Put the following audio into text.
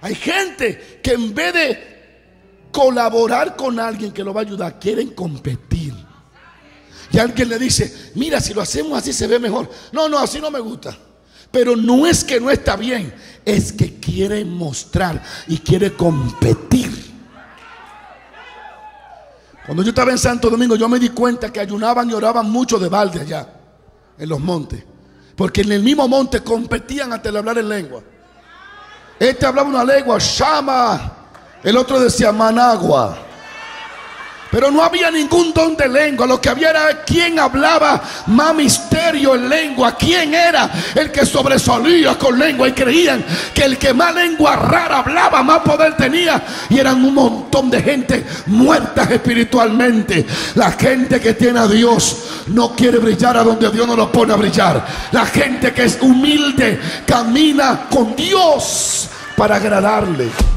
Hay gente que en vez de colaborar con alguien que lo va a ayudar, quieren competir. Y alguien le dice, mira, si lo hacemos así se ve mejor. No, no, así no me gusta. Pero no es que no está bien, es que quiere mostrar y quiere competir. Cuando yo estaba en Santo Domingo, yo me di cuenta que ayunaban y oraban mucho de balde allá, en los montes. Porque en el mismo monte competían hasta el hablar en lengua. Este hablaba una lengua, Shama. El otro decía Managua. Pero no había ningún don de lengua. Lo que había era quien hablaba más misterio en lengua. Quién era el que sobresalía con lengua. Y creían que el que más lengua rara hablaba, más poder tenía. Y eran un montón de gente muertas espiritualmente. La gente que tiene a Dios no quiere brillar a donde Dios no lo pone a brillar. La gente que es humilde camina con Dios para agradarle.